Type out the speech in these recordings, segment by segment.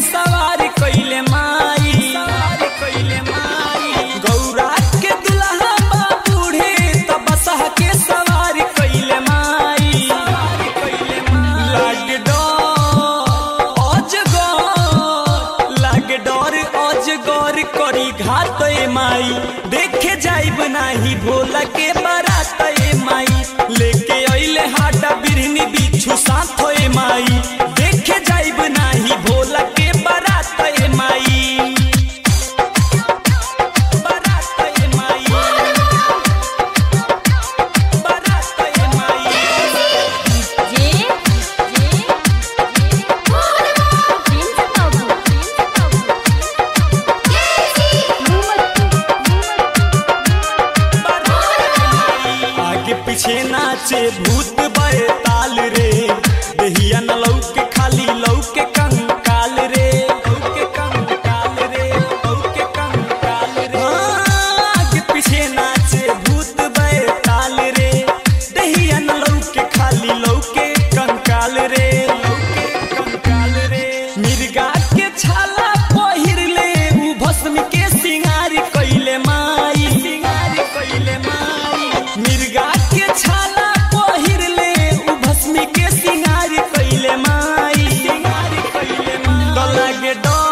सवार कइले माई, गौरा के दुल्हा बा बूढ़े त बसहा के सवार कइले माई। लागे डर अजगर करी घात माई, देखे जाइब नाही भोला के बारात माई। लेके अइले हाटा बिरहनी बिच्छू साथ माई, देखे जाइब नाही भोला के बारात माई। पीछे नाचे भूत बे ताल रे, दहिया न लौके खाली लौके कंकाल रे, लौके कंकाल रे, लौके कंकाल रे। आगे पीछे नाचे भूत बे ताल रे, दहिया न लौके खाली लौके कंकाल रे, लौके कंकाल रे। मिर्गा के छाला पहिर ले उ भस्म के सिंगार कइले माई, सिंगार कइले माई। मिर्गा के छाला पहिर ले उ भस्मी के सिंगार कइले माई, सिंगार कइले माई। तो लागे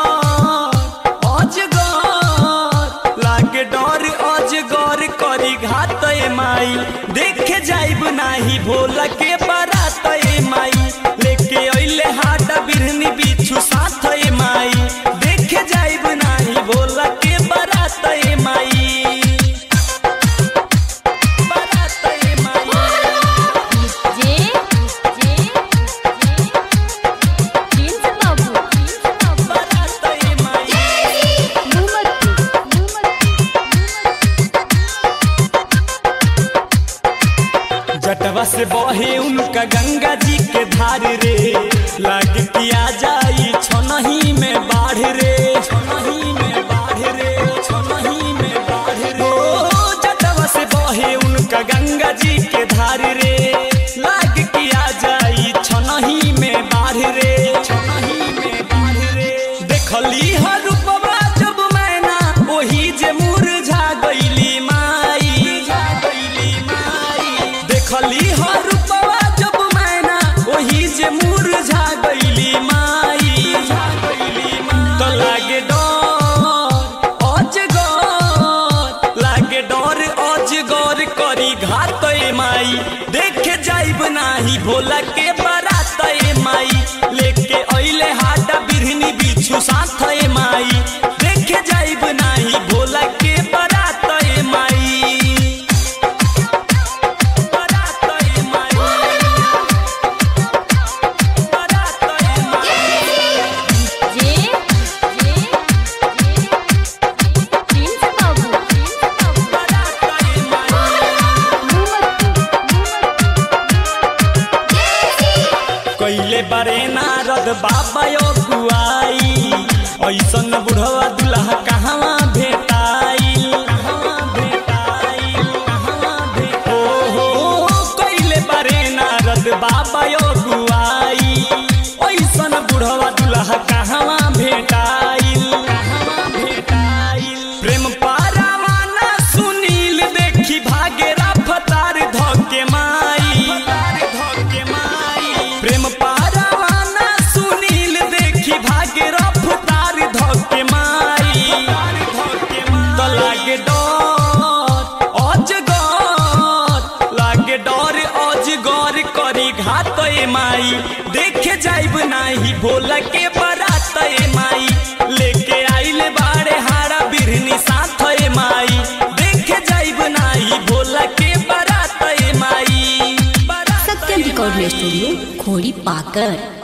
डर अजगर करी घात माई, देखे जाइब नाही भोला के बारात माई। लेके अइले हाटा बिरहनी बिच्छू साथ माई, देखे जाइब नाही भोला के बारात माई। जटवा से बहे उनका गंगा जी के धार रे, लाग किया जाई छनही में बाढ़ रे, छनही में बाढ़ रे, छनही में बाढ़ रे। ओ जटवा से बहे उनका गंगा जी के धार रे, लाग किया जाई छनही में बाढ़ रे, छनही में बाढ़ रे। देखली हर रूपवा जब मैना ओही जे मुरझा गइली माई, देखली हर रूपवा जब मैना ओही जे मुरझा गइली माई। तो लागे डर अजगर करी घात माई, देखे जाइब नाही भोला के बारात माई। लेके अइले हाटा बिरहनी बिच्छू साथ माई, देखे जाइब नाही भोला के बारात माई। कइले बारे नारद बाबा यो गुआई, ऐसन बुढ़वा दुल्हा कहवा भेटाइल, कहवा भेटाइल, कहवा भेटाइल। हो कइले बारे नारद बाबा यो गुआई, ऐसन बुढ़वा दुल्हा कहवा भेटाइल, कहवा भेटाइल। प्रेम पारावाना सुनील देखी भागे रफ्तार धके माई, धके माई। प्रेम पारावाना सुनील देखी भागे रफ्तार धके माई। तो लागे डर अजगर करी घात माई, देखे जाइब नाही भोला के बारात माई। लेके आइले बाड़े हारा बिरहनी साथ माई, देखे जाइब नाही भोला के बारात माई। सत्यम रिकॉर्डिंग स्टूडियो खोड़ी पाकर।